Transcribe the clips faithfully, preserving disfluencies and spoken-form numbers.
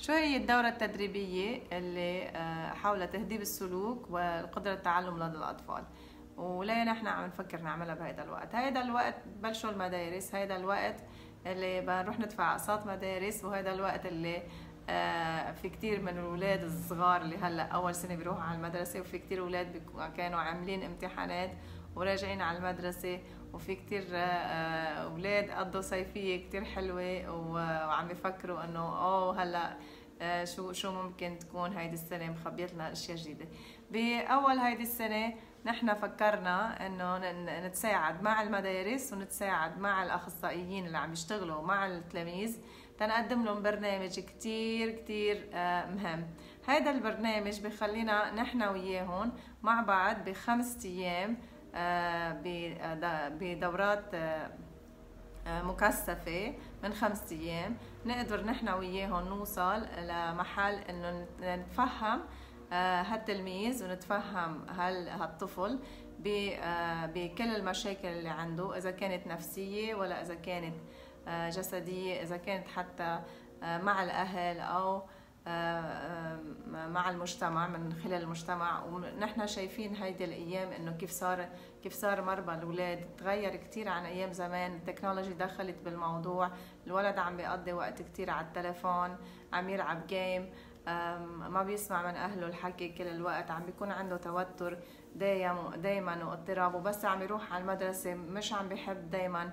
شو هي الدورة التدريبية اللي آه، حول تهذيب السلوك والقدرة التعلم لدى الأطفال؟ وليه نحن عم نفكر نعملها بهذا الوقت؟ هيدا الوقت بلشوا المدارس، هيدا الوقت اللي بنروح ندفع أقساط مدارس، وهيدا الوقت اللي آه، في كتير من الأولاد الصغار اللي هلا أول سنة بيروحوا على المدرسة، وفي كتير أولاد كانوا عاملين امتحانات وراجعين على المدرسة، وفي كتير آه، أولاد قضوا صيفية كتير حلوة وعم يفكروا إنه أوه هلا آه، شو شو ممكن تكون هيدي السنة مخبيت لنا أشياء جديدة. بأول هيدي السنة نحن فكرنا إنه نتساعد مع المدارس ونتساعد مع الأخصائيين اللي عم يشتغلوا مع التلاميذ تنقدم لهم برنامج كتير كتير مهم. هيدا البرنامج بخلينا نحن وياهم مع بعض بخمس أيام بدورات مكثفة من خمسة أيام، نقدر نحن وياهم نوصل لمحل إنه نتفهم هالتلميذ ونتفهم هال هالطفل بكل المشاكل اللي عنده، إذا كانت نفسية ولا إذا كانت جسدية، إذا كانت حتى مع الأهل أو مع المجتمع من خلال المجتمع. ونحن شايفين هيدي الأيام إنه كيف صار كيف صار مربى الأولاد تغير كتير عن أيام زمان. التكنولوجي دخلت بالموضوع، الولد عم بيقضي وقت كتير على التلفون، عم يلعب جيم، ما بيسمع من أهله الحكي كل الوقت، عم بيكون عنده توتر دايما واضطراب، وبس عم يروح على المدرسة مش عم بيحب دايما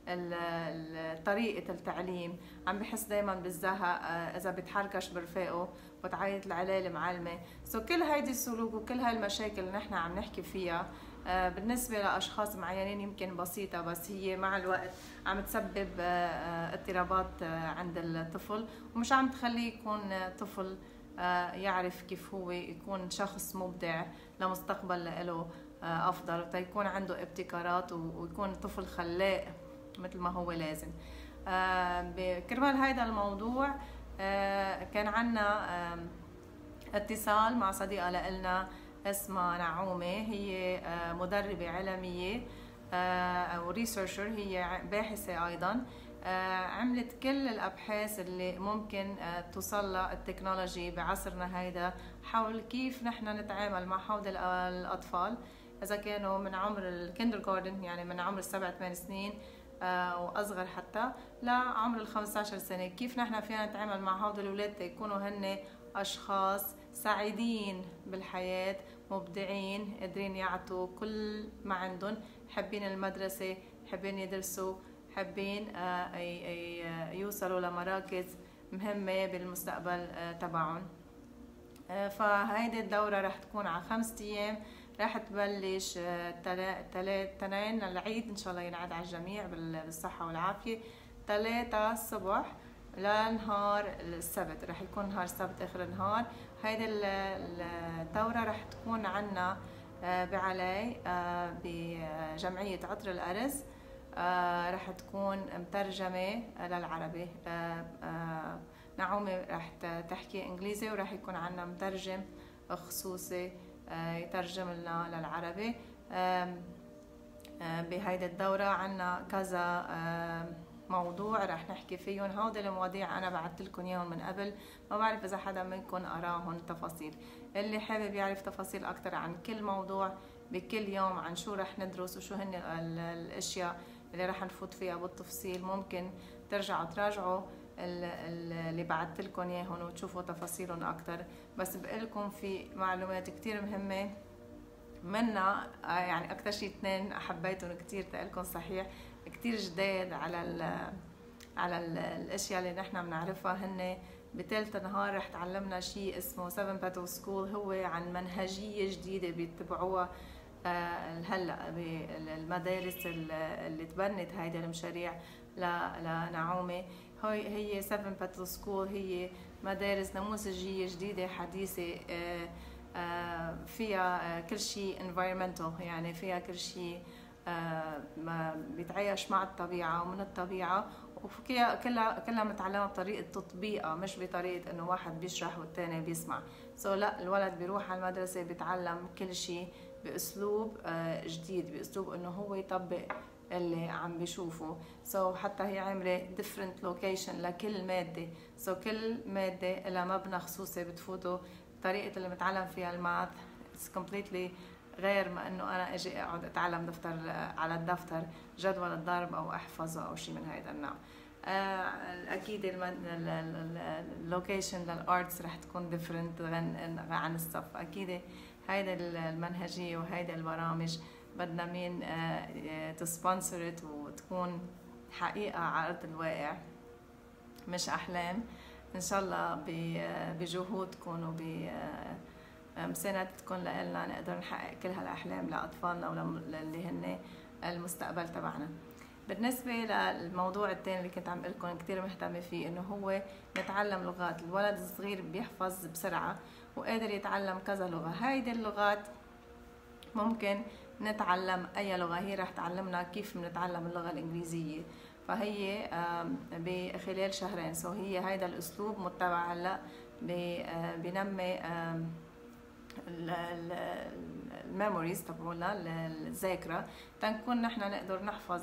طريقة التعليم، عم بحس دايما بالزهق إذا بتحركش برفاقه وتعيط عليه المعلمة. سو كل هيدي السلوك وكل هاي المشاكل اللي نحن عم نحكي فيها بالنسبة لأشخاص معينين يمكن بسيطة، بس هي مع الوقت عم تسبب اضطرابات عند الطفل، ومش عم تخليه يكون طفل يعرف كيف هو يكون شخص مبدع لمستقبل له أفضل، وتيكون عنده ابتكارات ويكون طفل خلاق مثل ما هو لازم. بكرمال هيدا الموضوع كان عنا اتصال مع صديقة لنا اسمها نعومة، هي مدربة عالمية أو ريسيرشر، هي باحثة أيضا. عملت كل الأبحاث اللي ممكن توصل لها التكنولوجي بعصرنا هيدا حول كيف نحن نتعامل مع هؤلاء الأطفال إذا كانوا من عمر الكندر جاردن، يعني من عمر السبع ثمان سنين واصغر حتى لعمر ال خمسة عشر سنه، كيف نحن فينا نتعامل مع هؤلاء الاولاد تيكونوا هن اشخاص سعيدين بالحياه، مبدعين، قادرين يعطوا كل ما عندهم، حابين المدرسه، حابين يدرسوا، حابين يوصلوا لمراكز مهمه بالمستقبل تبعهم. فهيدي الدوره رح تكون على خمسة ايام، راح تبلش تنين العيد ان شاء الله ينعاد على الجميع بالصحة والعافية، ثلاثة الصبح لنهار السبت، راح يكون نهار السبت اخر النهار. هيدي الدورة راح تكون عنا بعلي بجمعية عطر الأرز، راح تكون مترجمة للعربي. نعومة راح تحكي انجليزي، وراح يكون عنا مترجم خصوصي يترجم لنا للعربي. بهيدي الدورة عنا كذا موضوع رح نحكي فيهم، هودي المواضيع أنا بعثت لكم إياهم من قبل، ما بعرف إذا حدا منكم قراهم تفاصيل. اللي حابب يعرف تفاصيل أكتر عن كل موضوع بكل يوم، عن شو رح ندرس وشو هن الأشياء اللي رح نفوت فيها بالتفصيل، ممكن ترجعوا تراجعوا اللي بعثت لكم اياهم وتشوفوا تفاصيلهم اكثر. بس بقلكم في معلومات كثير مهمه منها، يعني اكثر شيء اثنين حبيتهم كثير تقلكم صحيح كثير جداد على ال على ال الاشياء اللي نحن بنعرفها. هن بثالث نهار رح تعلمنا شيء اسمه سفن باتو سكول، هو عن منهجيه جديده بيتبعوها هلا بالمدارس اللي تبنت هيدا المشاريع لنعومه. هي هي سفن باتل سكول، هي مدارس نموذجيه جديده حديثه فيها كل شيء environmental، يعني فيها كل شيء بيتعايش مع الطبيعه ومن الطبيعه، وكلها كلها كلها متعلمه بطريقه تطبيقها، مش بطريقه انه واحد بيشرح والثاني بيسمع. سو لا، الولد بيروح على المدرسه بيتعلم كل شيء باسلوب جديد، باسلوب انه هو يطبق اللي عم بيشوفوا. سو so حتى هي عامله different location لكل ماده. سو so كل ماده لها مبنى خصوصي بتفوتوا. طريقه اللي متعلم فيها الماث it's completely غير ما انه انا اجي اقعد اتعلم دفتر على الدفتر جدول الضرب او احفظه او شيء من هذا النوع. آه اكيد اللوكيشن للارتس رح تكون ديفرنت عن الصف. اكيد هيدا المنهجيه وهيدا البرامج بدنا مين آه تسبونسرت وتكون حقيقه على ارض الواقع مش احلام. ان شاء الله بجهودكم وب مساندتكم لنا نقدر نحقق كل هالاحلام لاطفالنا وللي هن المستقبل تبعنا. بالنسبة للموضوع الثاني اللي كنت عم اقول لكم كثير مهتمة فيه انه هو نتعلم لغات. الولد الصغير بيحفظ بسرعة وقادر يتعلم كذا لغة. هيدي اللغات ممكن نتعلم اي لغة. هي رح تعلمنا كيف بنتعلم اللغة الانجليزية. فهي بخلال شهرين. سو هي هيدا الاسلوب متبع هلا بنمي الميموريز تبعولنا الذاكره تنكون نحن نقدر نحفظ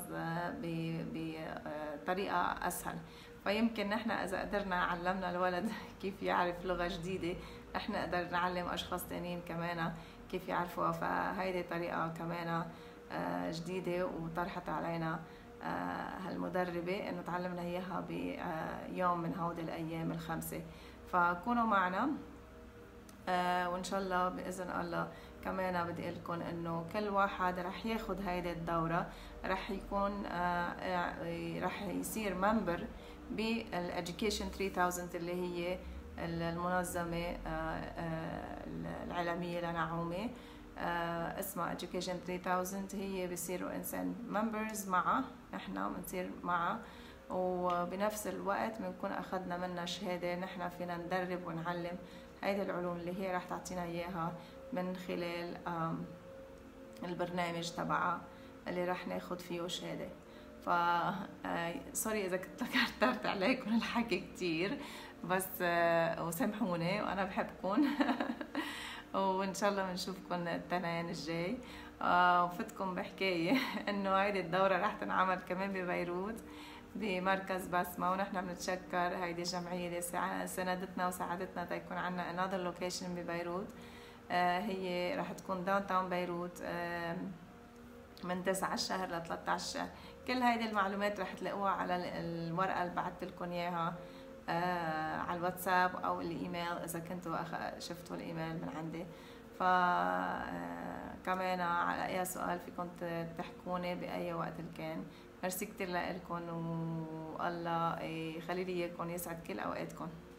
بطريقه اسهل. فيمكن نحن اذا قدرنا علمنا الولد كيف يعرف لغه جديده رح نقدر نعلم اشخاص ثانيين كمان كيف يعرفوها. فهيدي طريقه كمان جديده وطرحت علينا هالمدربه انه تعلمنا اياها بيوم من هودي الايام الخمسه. فكونوا معنا آه وان شاء الله باذن الله. كمان بدي اقول لكم انه كل واحد رح ياخذ هيدي الدوره رح يكون آه رح يصير ممبر بالاديوكيشن ثلاثة آلاف اللي هي المنظمه آه آه العالميه لنعومه آه اسمها education ثلاثة آلاف. هي بيصيروا انسان ممبرز معها نحن بنصير معها وبنفس الوقت بنكون اخذنا منها شهاده نحن فينا ندرب ونعلم هيدي العلوم اللي هي رح تعطينا اياها من خلال البرنامج تبعها اللي رح ناخد فيه شهاده. ف سوري اذا كنت كترت عليكم الحكي كتير بس وسامحوني وانا بحبكم وان شاء الله بنشوفكم التنين الجاي. وفتكم بحكايه انه هيدي الدوره رح تنعمل كمان ببيروت بمركز بسمة. ونحن بنتشكر هيدي الجمعية اللي ساندتنا وساعدتنا تيكون عنا another location ببيروت. آه هي رح تكون داون تاون بيروت آه من تسعة الشهر ل ثلاثة عشر الشهر. كل هيدي المعلومات رح تلاقوها على الورقة اللي بعثت لكم اياها آه على الواتساب او الايميل اذا كنتوا شفتوا الايميل من عندي. ف آه كمان على اي سؤال فيكم تحكوني باي وقت كان. ميرسي كتير لكم والله يخلي لي اياكم يسعد كل اوقاتكم.